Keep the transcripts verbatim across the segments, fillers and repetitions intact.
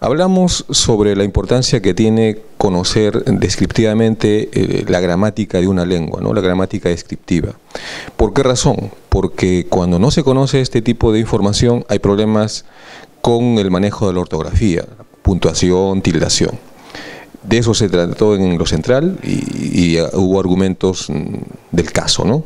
Hablamos sobre la importancia que tiene conocer descriptivamente eh, la gramática de una lengua, ¿no? La gramática descriptiva. ¿Por qué razón? Porque cuando no se conoce este tipo de información hay problemas con el manejo de la ortografía, puntuación, tildación. De eso se trató en lo central y, y hubo argumentos del caso, ¿no?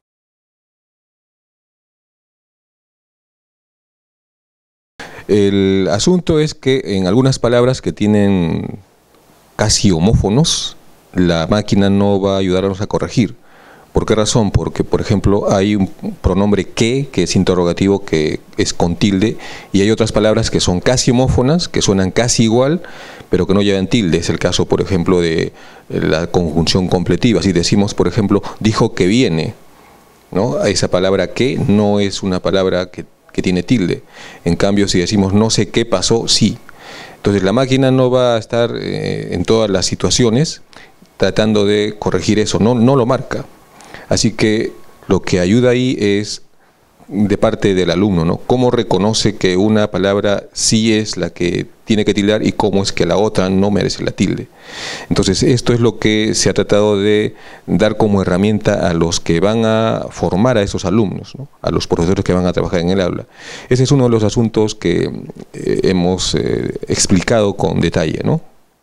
El asunto es que en algunas palabras que tienen casi homófonos, la máquina no va a ayudarnos a corregir. ¿Por qué razón? Porque, por ejemplo, hay un pronombre que, que es interrogativo, que es con tilde, y hay otras palabras que son casi homófonas, que suenan casi igual, pero que no llevan tilde. Es el caso, por ejemplo, de la conjunción completiva. Si decimos, por ejemplo, dijo que viene, ¿no? Esa palabra que no es una palabra que que tiene tilde. En cambio, si decimos no sé qué pasó, sí. Entonces la máquina no va a estar eh, en todas las situaciones tratando de corregir eso, no, no lo marca. Así que lo que ayuda ahí es de parte del alumno, ¿no? Cómo reconoce que una palabra sí es la que tiene que tildar y cómo es que la otra no merece la tilde. Entonces esto es lo que se ha tratado de dar como herramienta a los que van a formar a esos alumnos, ¿no? A los profesores que van a trabajar en el aula. Ese es uno de los asuntos que eh, hemos eh, explicado con detalle, ¿no?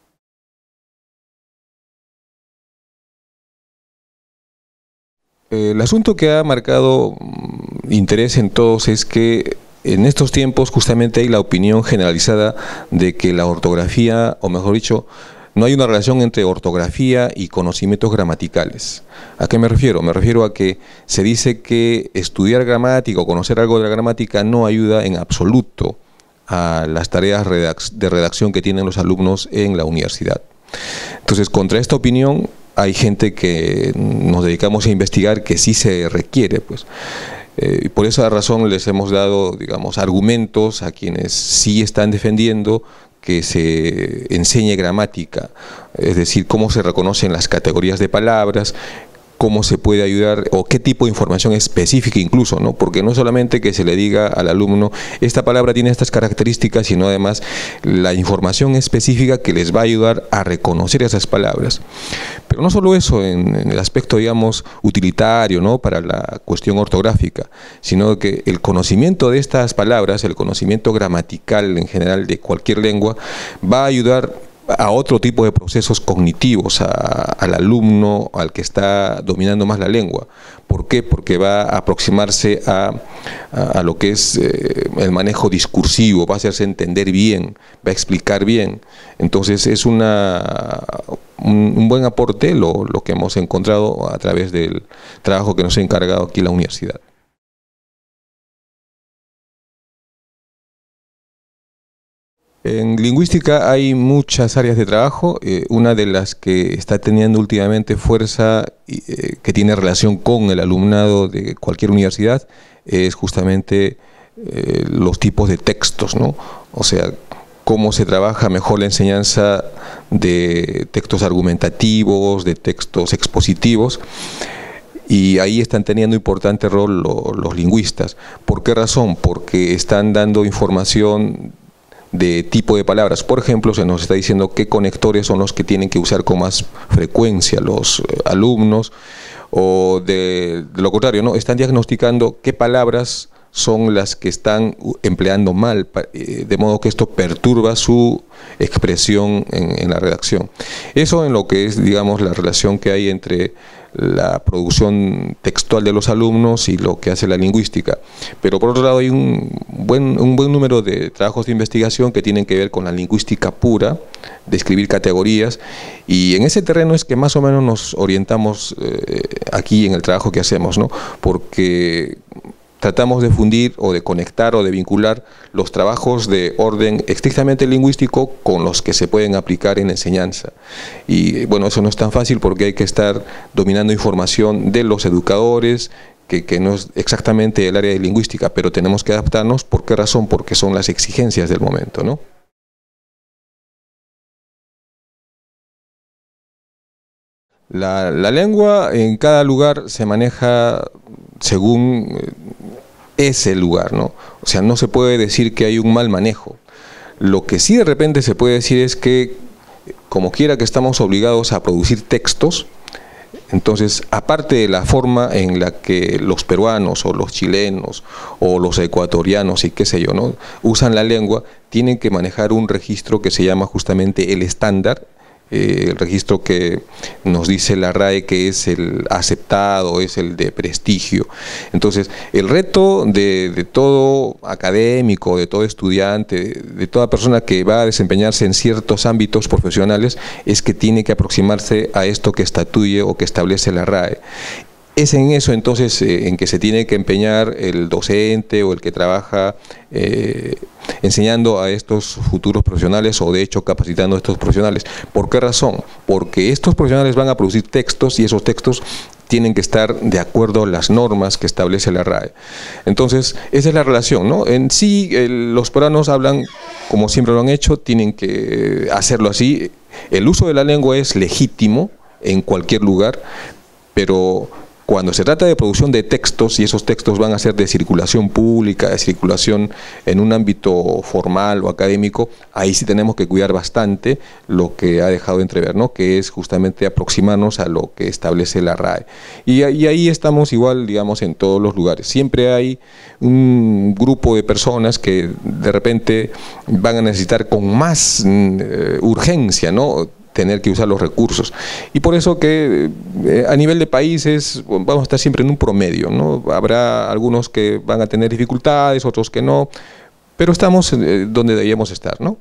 El asunto que ha marcado interés en todos es que en estos tiempos justamente hay la opinión generalizada de que la ortografía, o mejor dicho, no hay una relación entre ortografía y conocimientos gramaticales. ¿A qué me refiero? Me refiero a que se dice que estudiar gramática o conocer algo de la gramática no ayuda en absoluto a las tareas de redacción que tienen los alumnos en la universidad. Entonces, contra esta opinión hay gente que nos dedicamos a investigar que sí se requiere, pues. Eh, por esa razón les hemos dado, digamos, argumentos a quienes sí están defendiendo que se enseñe gramática, es decir, cómo se reconocen las categorías de palabras, cómo se puede ayudar o qué tipo de información específica incluso, ¿no? Porque no solamente que se le diga al alumno esta palabra tiene estas características, sino además la información específica que les va a ayudar a reconocer esas palabras. Pero no solo eso en, en el aspecto, digamos, utilitario, ¿no? Para la cuestión ortográfica, sino que el conocimiento de estas palabras, el conocimiento gramatical en general de cualquier lengua, va a ayudar a otro tipo de procesos cognitivos, a, al alumno, al que está dominando más la lengua. ¿Por qué? Porque va a aproximarse a, a, a lo que es eh, el manejo discursivo, va a hacerse entender bien, va a explicar bien. Entonces es una, un, un buen aporte lo, lo que hemos encontrado a través del trabajo que nos ha encargado aquí la universidad. En lingüística hay muchas áreas de trabajo, eh, una de las que está teniendo últimamente fuerza, eh, que tiene relación con el alumnado de cualquier universidad, es justamente eh, los tipos de textos, ¿no? O sea, cómo se trabaja mejor la enseñanza de textos argumentativos, de textos expositivos. Y ahí están teniendo importante rol lo, los lingüistas. ¿Por qué razón? Porque están dando información de tipo de palabras. Por ejemplo, se nos está diciendo qué conectores son los que tienen que usar con más frecuencia los alumnos, o de, de lo contrario, ¿no? Están diagnosticando qué palabras son las que están empleando mal, de modo que esto perturba su expresión en, en la redacción. Eso en lo que es, digamos, la relación que hay entre la producción textual de los alumnos y lo que hace la lingüística. Pero por otro lado hay un buen, un buen número de trabajos de investigación que tienen que ver con la lingüística pura, de escribir categorías, y en ese terreno es que más o menos nos orientamos eh, aquí en el trabajo que hacemos, ¿no? Porque tratamos de fundir o de conectar o de vincular los trabajos de orden estrictamente lingüístico con los que se pueden aplicar en enseñanza. Y bueno, eso no es tan fácil porque hay que estar dominando información de los educadores, que, que no es exactamente el área de lingüística, pero tenemos que adaptarnos. ¿Por qué razón? Porque son las exigencias del momento, ¿no? La, la lengua en cada lugar se maneja según ese lugar, ¿no? O sea, no se puede decir que hay un mal manejo. Lo que sí de repente se puede decir es que, como quiera que estamos obligados a producir textos, entonces, aparte de la forma en la que los peruanos o los chilenos o los ecuatorianos y qué sé yo, ¿no?, usan la lengua, tienen que manejar un registro que se llama justamente el estándar, eh, el registro que nos dice la R A E que es el aceptado, es el de prestigio. Entonces, el reto de, de todo académico, de todo estudiante, de, de toda persona que va a desempeñarse en ciertos ámbitos profesionales, es que tiene que aproximarse a esto que estatuye o que establece la R A E. Es en eso entonces eh, en que se tiene que empeñar el docente o el que trabaja eh, enseñando a estos futuros profesionales o de hecho capacitando a estos profesionales. ¿Por qué razón? Porque estos profesionales van a producir textos y esos textos tienen que estar de acuerdo a las normas que establece la R A E. Entonces, esa es la relación, ¿no? En sí, el, los peruanos hablan como siempre lo han hecho, tienen que hacerlo así. El uso de la lengua es legítimo en cualquier lugar, pero cuando se trata de producción de textos, y esos textos van a ser de circulación pública, de circulación en un ámbito formal o académico, ahí sí tenemos que cuidar bastante lo que ha dejado de entrever, ¿no?, que es justamente aproximarnos a lo que establece la R A E. Y, y ahí estamos igual, digamos, en todos los lugares. Siempre hay un grupo de personas que de repente van a necesitar con más eh, urgencia, ¿no?, tener que usar los recursos. Y por eso que eh, a nivel de países vamos a estar siempre en un promedio, ¿no? Habrá algunos que van a tener dificultades, otros que no, pero estamos eh, donde debíamos estar, ¿no?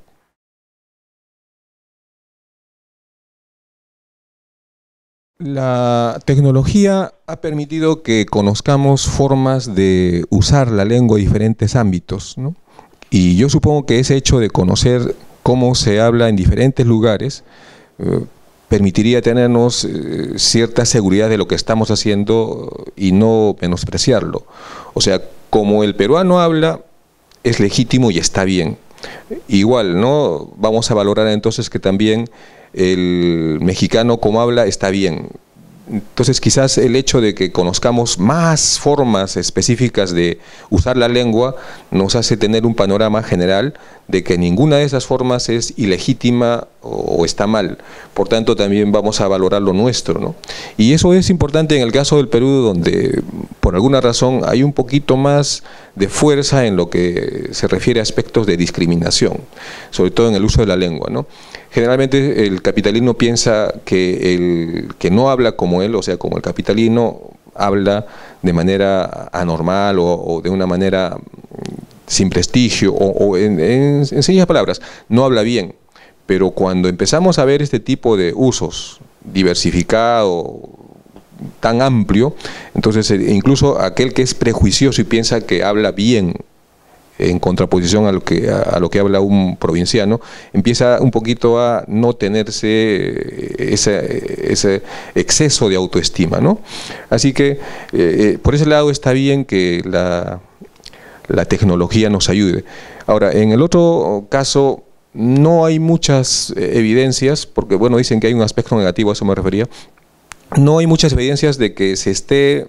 La tecnología ha permitido que conozcamos formas de usar la lengua en diferentes ámbitos, ¿no? Y yo supongo que ese hecho de conocer cómo se habla en diferentes lugares Eh, permitiría tenernos eh, cierta seguridad de lo que estamos haciendo y no menospreciarlo. O sea, como el peruano habla, es legítimo y está bien. Igual, ¿no?, vamos a valorar entonces que también el mexicano como habla está bien. Entonces quizás el hecho de que conozcamos más formas específicas de usar la lengua nos hace tener un panorama general de que ninguna de esas formas es ilegítima o está mal. Por tanto, también vamos a valorar lo nuestro, ¿no? Y eso es importante en el caso del Perú, donde por alguna razón hay un poquito más de fuerza en lo que se refiere a aspectos de discriminación, sobre todo en el uso de la lengua, ¿no? Generalmente el capitalino piensa que el que no habla como él, o sea, como el capitalino habla de manera anormal o, o de una manera sin prestigio, o, o en, en, en sencillas palabras, no habla bien. Pero cuando empezamos a ver este tipo de usos diversificado, tan amplio, entonces incluso aquel que es prejuicioso y piensa que habla bien, en contraposición a lo que a, a lo que habla un provinciano, empieza un poquito a no tenerse ese, ese exceso de autoestima, ¿no? Así que eh, por ese lado está bien que la, la tecnología nos ayude. Ahora, en el otro caso no hay muchas evidencias, porque bueno, dicen que hay un aspecto negativo, a eso me refería. No hay muchas evidencias de que se esté,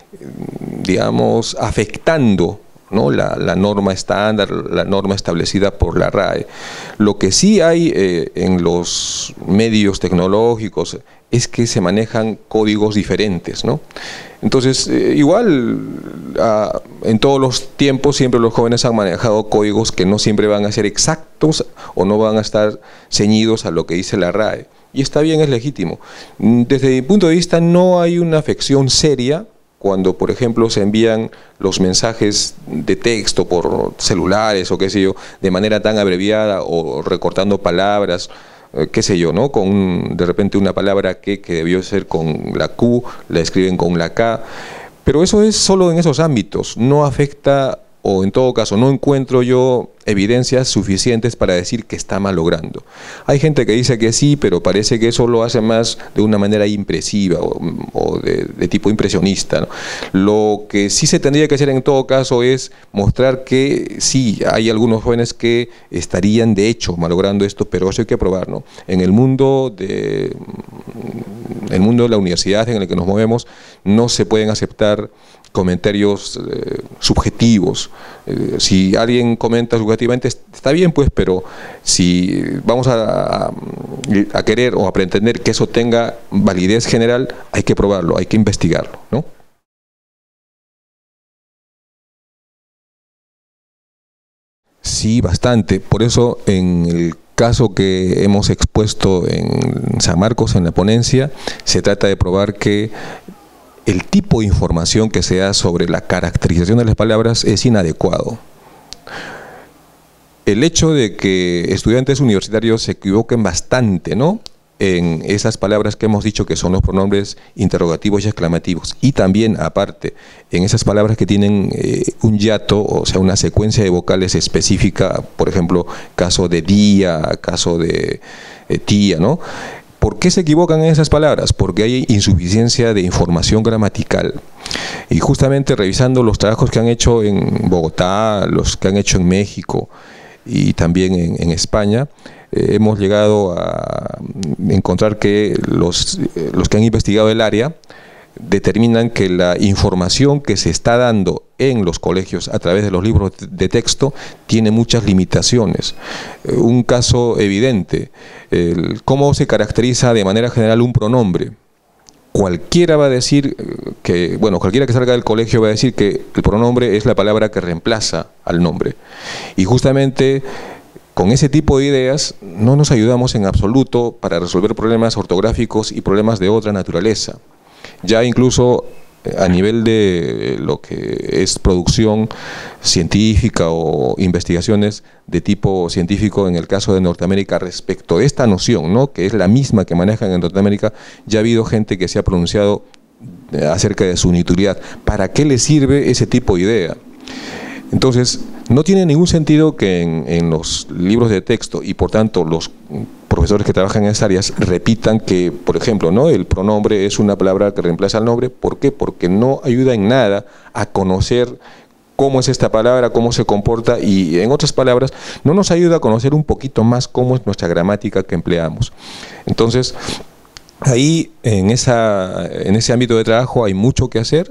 digamos, afectando, ¿no?, la, la norma estándar, la norma establecida por la R A E. Lo que sí hay eh, en los medios tecnológicos es que se manejan códigos diferentes, ¿no? Entonces, eh, igual, ah, en todos los tiempos siempre los jóvenes han manejado códigos que no siempre van a ser exactos o no van a estar ceñidos a lo que dice la R A E. Y está bien, es legítimo. Desde mi punto de vista no hay una afección seria cuando, por ejemplo, se envían los mensajes de texto por celulares o qué sé yo, de manera tan abreviada o recortando palabras, eh, qué sé yo, ¿no? Con de repente una palabra que, que debió ser con la Q, la escriben con la K, pero eso es solo en esos ámbitos, no afecta, o en todo caso no encuentro yo evidencias suficientes para decir que está malogrando. Hay gente que dice que sí, pero parece que eso lo hace más de una manera impresiva o, o de, de tipo impresionista, ¿no? Lo que sí se tendría que hacer en todo caso es mostrar que sí, hay algunos jóvenes que estarían de hecho malogrando esto, pero eso hay que probar, ¿no? En el mundo de, el mundo de la universidad en el que nos movemos no se pueden aceptar comentarios eh, subjetivos. Eh, si alguien comenta subjetivamente, está bien, pues, pero si vamos a, a, a querer o a pretender que eso tenga validez general, hay que probarlo, hay que investigarlo, ¿no? Sí, bastante. Por eso, en el caso que hemos expuesto en San Marcos, en la ponencia, se trata de probar que el tipo de información que se da sobre la caracterización de las palabras es inadecuado. El hecho de que estudiantes universitarios se equivoquen bastante, ¿no?, en esas palabras que hemos dicho que son los pronombres interrogativos y exclamativos, y también, aparte, en esas palabras que tienen eh, un hiato, o sea, una secuencia de vocales específica, por ejemplo, caso de día, caso de eh, tía, ¿no? ¿Por qué se equivocan en esas palabras? Porque hay insuficiencia de información gramatical. Y justamente revisando los trabajos que han hecho en Bogotá, los que han hecho en México y también en, en España, eh, hemos llegado a encontrar que los, eh, los que han investigado el área determinan que la información que se está dando en los colegios a través de los libros de texto tiene muchas limitaciones. Un caso evidente, el cómo se caracteriza de manera general un pronombre. Cualquiera va a decir que, bueno, cualquiera que salga del colegio va a decir que el pronombre es la palabra que reemplaza al nombre. Y justamente con ese tipo de ideas no nos ayudamos en absoluto para resolver problemas ortográficos y problemas de otra naturaleza. Ya incluso a nivel de lo que es producción científica o investigaciones de tipo científico en el caso de Norteamérica respecto de esta noción, ¿no?, que es la misma que manejan en Norteamérica, ya ha habido gente que se ha pronunciado acerca de su inutilidad. ¿Para qué le sirve ese tipo de idea? Entonces, no tiene ningún sentido que en, en los libros de texto y por tanto los profesores que trabajan en esas áreas repitan que, por ejemplo, ¿no?, el pronombre es una palabra que reemplaza al nombre. ¿Por qué? Porque no ayuda en nada a conocer cómo es esta palabra, cómo se comporta, y en otras palabras, no nos ayuda a conocer un poquito más cómo es nuestra gramática que empleamos. Entonces, ahí en, esa, en ese ámbito de trabajo hay mucho que hacer.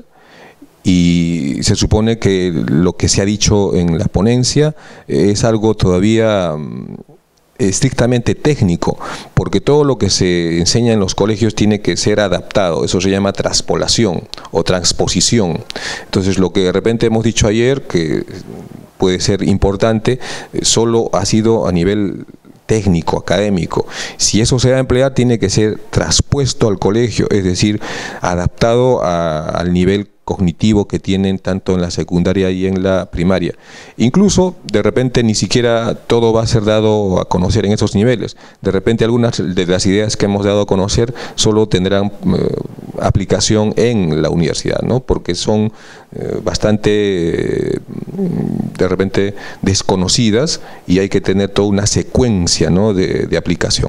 Y se supone que lo que se ha dicho en la ponencia es algo todavía estrictamente técnico, porque todo lo que se enseña en los colegios tiene que ser adaptado. Eso se llama transpolación o transposición. Entonces, lo que de repente hemos dicho ayer, que puede ser importante, solo ha sido a nivel técnico, académico. Si eso se va a emplear, tiene que ser traspuesto al colegio, es decir, adaptado a, al nivel cognitivo que tienen tanto en la secundaria y en la primaria. Incluso, de repente, ni siquiera todo va a ser dado a conocer en esos niveles. De repente, algunas de las ideas que hemos dado a conocer solo tendrán eh, aplicación en la universidad, ¿no?, porque son eh, bastante, eh, de repente, desconocidas y hay que tener toda una secuencia, ¿no?, de, de aplicación.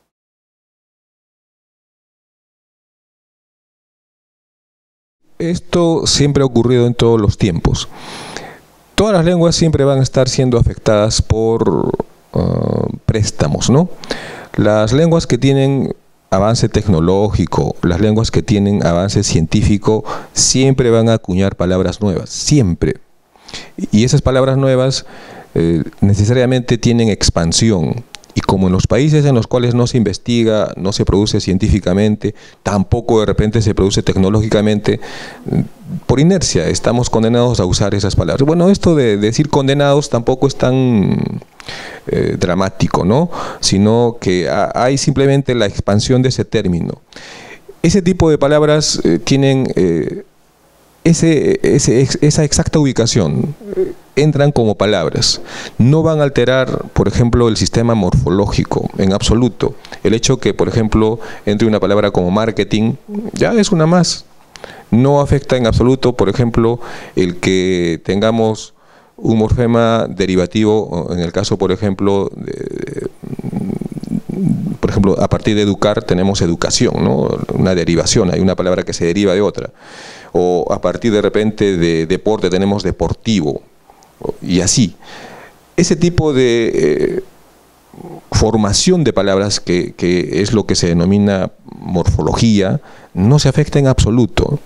Esto siempre ha ocurrido en todos los tiempos. Todas las lenguas siempre van a estar siendo afectadas por uh, préstamos, ¿no? Las lenguas que tienen avance tecnológico, las lenguas que tienen avance científico, siempre van a acuñar palabras nuevas, siempre. Y esas palabras nuevas eh, necesariamente tienen expansión. Y como en los países en los cuales no se investiga, no se produce científicamente, tampoco de repente se produce tecnológicamente, por inercia estamos condenados a usar esas palabras. Bueno, esto de decir condenados tampoco es tan eh, dramático, ¿no?, sino que hay simplemente la expansión de ese término. Ese tipo de palabras eh, tienen eh, ese, ese, esa exacta ubicación. Entran como palabras, no van a alterar, por ejemplo, el sistema morfológico en absoluto. El hecho que, por ejemplo, entre una palabra como marketing, ya es una más. No afecta en absoluto, por ejemplo, el que tengamos un morfema derivativo, en el caso, por ejemplo, de, por ejemplo, a partir de educar tenemos educación, ¿no?, una derivación, hay una palabra que se deriva de otra. O a partir de repente de deporte tenemos deportivo. Y así, ese tipo de eh, formación de palabras que, que es lo que se denomina morfología, no se afecta en absoluto.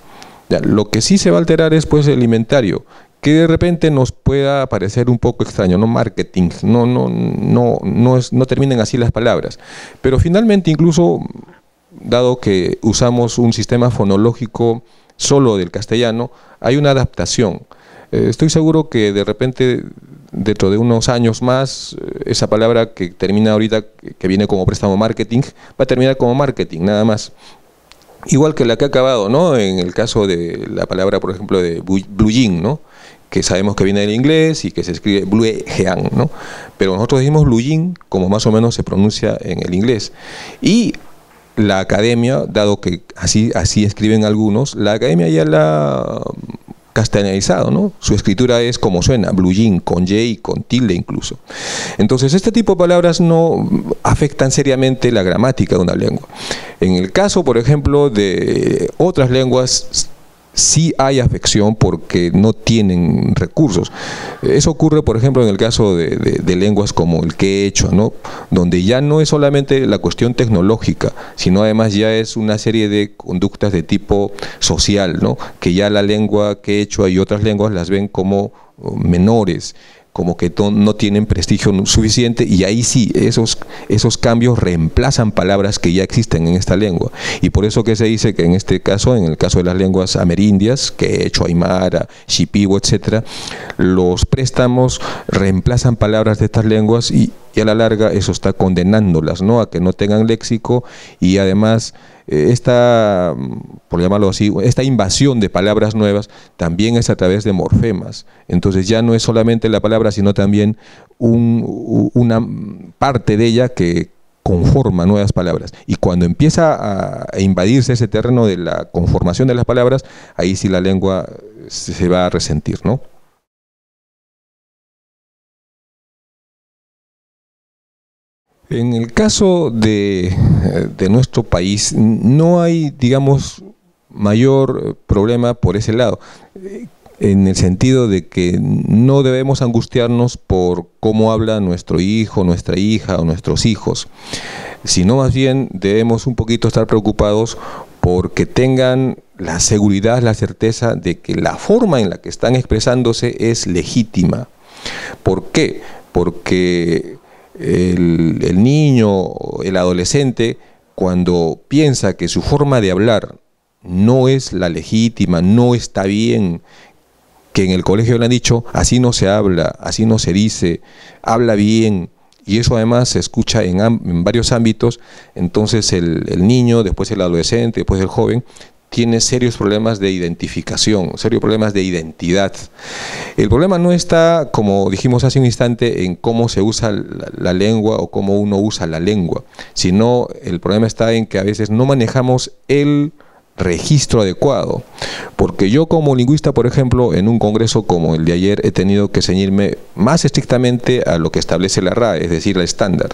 Ya, lo que sí se va a alterar es pues el inventario, que de repente nos pueda parecer un poco extraño, no marketing, no, no, no, no, es, no terminen así las palabras, pero finalmente incluso, dado que usamos un sistema fonológico solo del castellano, hay una adaptación. Eh, estoy seguro que de repente, dentro de unos años más, esa palabra que termina ahorita, que viene como préstamo marketing, va a terminar como marketing, nada más. Igual que la que ha acabado, ¿no? En el caso de la palabra, por ejemplo, de blue jean, ¿no? Que sabemos que viene del inglés y que se escribe blue jean, ¿no? Pero nosotros decimos blue jean como más o menos se pronuncia en el inglés. Y la academia, dado que así, así escriben algunos, la academia ya la castellanizado, ¿no? Su escritura es como suena, blue jean, con J y con tilde incluso. Entonces, este tipo de palabras no afectan seriamente la gramática de una lengua. En el caso, por ejemplo, de otras lenguas, sí hay afección porque no tienen recursos. Eso ocurre, por ejemplo, en el caso de, de, de lenguas como el quechua, ¿no? Donde ya no es solamente la cuestión tecnológica, sino además ya es una serie de conductas de tipo social, ¿no? Que ya la lengua quechua y otras lenguas las ven como menores, como que no tienen prestigio suficiente, y ahí sí, esos, esos cambios reemplazan palabras que ya existen en esta lengua. Y por eso que se dice que en este caso, en el caso de las lenguas amerindias, quechua, aymara, shipibo, etcétera, los préstamos reemplazan palabras de estas lenguas y, y a la larga eso está condenándolas, ¿no? A que no tengan léxico, y además esta, por llamarlo así, esta invasión de palabras nuevas también es a través de morfemas. Entonces ya no es solamente la palabra, sino también un, una parte de ella que conforma nuevas palabras. Y cuando empieza a invadirse ese terreno de la conformación de las palabras, ahí sí la lengua se va a resentir, ¿no? En el caso de, de nuestro país, no hay, digamos, mayor problema por ese lado, en el sentido de que no debemos angustiarnos por cómo habla nuestro hijo, nuestra hija o nuestros hijos, sino más bien debemos un poquito estar preocupados porque tengan la seguridad, la certeza de que la forma en la que están expresándose es legítima. ¿Por qué? Porque El, el niño, el adolescente, cuando piensa que su forma de hablar no es la legítima, no está bien, que en el colegio le han dicho, así no se habla, así no se dice, habla bien, y eso además se escucha en, en varios ámbitos, entonces el, el niño, después el adolescente, después el joven, tiene serios problemas de identificación, serios problemas de identidad. El problema no está, como dijimos hace un instante, en cómo se usa la, la lengua o cómo uno usa la lengua, sino el problema está en que a veces no manejamos el registro adecuado. Porque yo como lingüista, por ejemplo, en un congreso como el de ayer, he tenido que ceñirme más estrictamente a lo que establece la R A E, es decir, el estándar.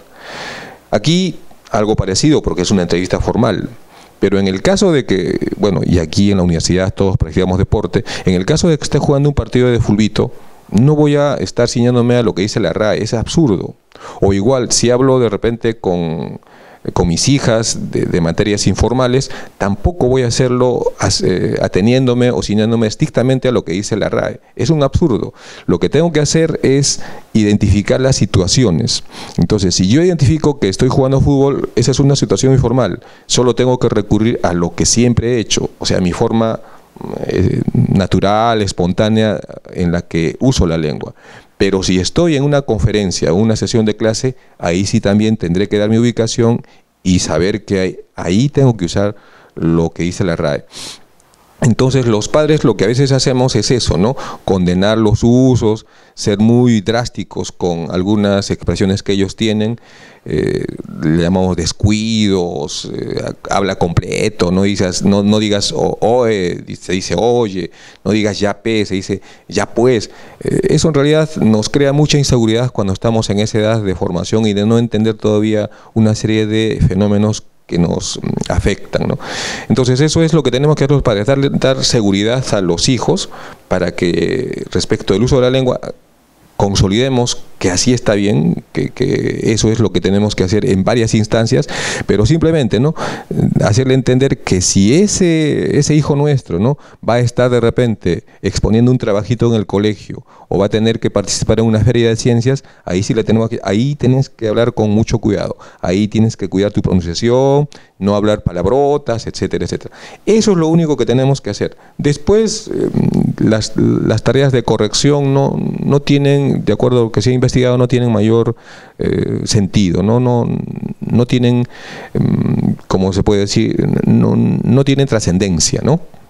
Aquí algo parecido, porque es una entrevista formal. Pero en el caso de que, bueno, y aquí en la universidad todos practicamos deporte, en el caso de que esté jugando un partido de fulbito, no voy a estar ciñéndome a lo que dice la R A E, es absurdo. O igual, si hablo de repente con, con mis hijas de, de materias informales, tampoco voy a hacerlo eh, ateniéndome o ciñéndome estrictamente a lo que dice la R A E. Es un absurdo. Lo que tengo que hacer es identificar las situaciones. Entonces, si yo identifico que estoy jugando fútbol, esa es una situación informal. Solo tengo que recurrir a lo que siempre he hecho, o sea, mi forma eh, natural, espontánea, en la que uso la lengua. Pero si estoy en una conferencia o una sesión de clase, ahí sí también tendré que dar mi ubicación y saber que hay, ahí tengo que usar lo que dice la R A E. Entonces los padres lo que a veces hacemos es eso, ¿no? Condenar los usos, ser muy drásticos con algunas expresiones que ellos tienen, eh, le llamamos descuidos, eh, habla completo, no digas, no, no digas o, oe, se dice oye, no digas ya pe, se dice ya pues. Eh, eso en realidad nos crea mucha inseguridad cuando estamos en esa edad de formación y de no entender todavía una serie de fenómenos que nos afectan, ¿no? Entonces eso es lo que tenemos que hacer los padres, darle, dar seguridad a los hijos para que respecto del uso de la lengua consolidemos que así está bien, que, que eso es lo que tenemos que hacer en varias instancias, pero simplemente, ¿no?, hacerle entender que si ese, ese hijo nuestro, ¿no?, va a estar de repente exponiendo un trabajito en el colegio o va a tener que participar en una feria de ciencias, ahí sí le tenemos que, ahí tienes que hablar con mucho cuidado, ahí tienes que cuidar tu pronunciación, no hablar palabrotas, etcétera, etcétera. Eso es lo único que tenemos que hacer. Después, eh, las, las tareas de corrección no, no tienen, de acuerdo a lo que se ha investigado, no tienen mayor eh, sentido, no, no, no tienen, eh, como se puede decir, no, no tienen trascendencia, ¿no?